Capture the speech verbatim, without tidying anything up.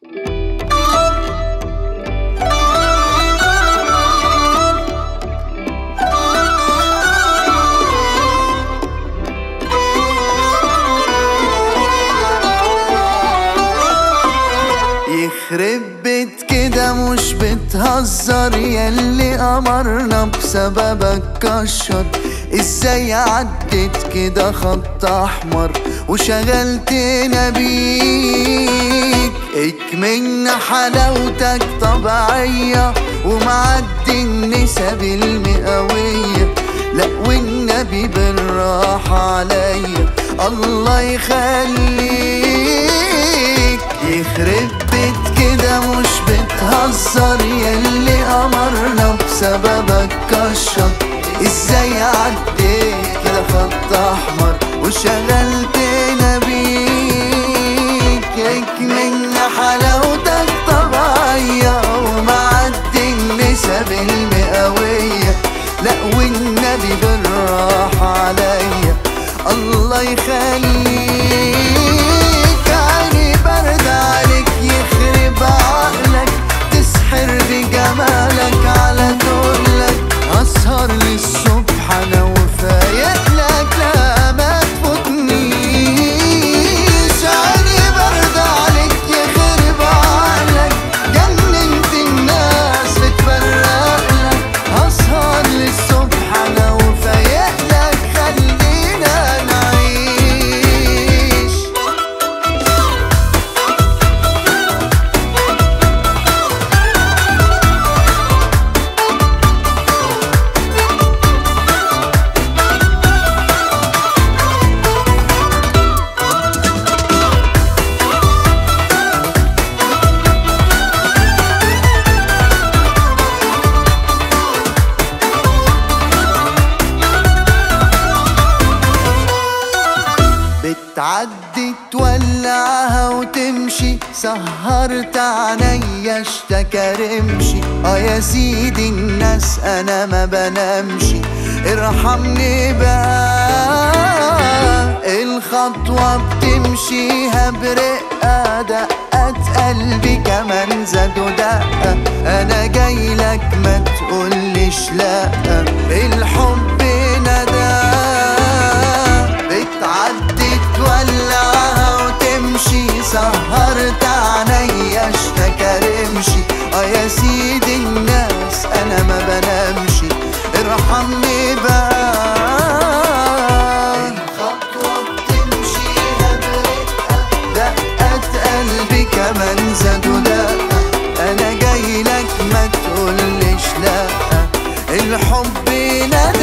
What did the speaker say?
يخرب بيت كده مش بتهزر، ياللي قمرنا بسببك كشر. ازاي عدت كده خط احمر وشغلتنا بيك؟ اكملنا حلاوتك طبيعية ومعدي النسب المئوية. لا والنبي بالراحة عليا الله يخليك. يخرب بيت كده مش بتهزر، ياللي قمرنا بسببك كشر. ازاي عديت كده خط احمر وشغلتنا بيك؟ اكملنا حلاوتك طبيعية ومعدي النسب المئوية. لا والنبي بالراحة عليا الله يخليك. عيني برد عليك يخرب عقلك، تسحر بجمالك على دولك. اسهر للصبح انا وفايقلك، لا ما تفوتنيش. عيني برد عليك يخرب عقلك، جننت الناس بتفرقلك. اسهر للصبح انا وفايقلك، خلينا نعيش. بتعدي تولعها وتمشي، سهرت عينيا اشتكى رمشي. اه يا سيدي الناس انا ما بنامش، ارحمني بقى. الخطوة بتمشيها برقة، دقات قلبي كمان زادوا دقة. انا جايلك ما تقوليش لا، الحب ندى. بتعدي تولعها وتمشي، سهرت عينيا اشتكى رمشي. اه يا سيدي الناس انا ما بنامش، ارحمني بقى. الخطوة بتمشيها برقة، دقات قلبي كمان زادوا دقة. انا جايلك ما تقوليش لا، الحب ندى.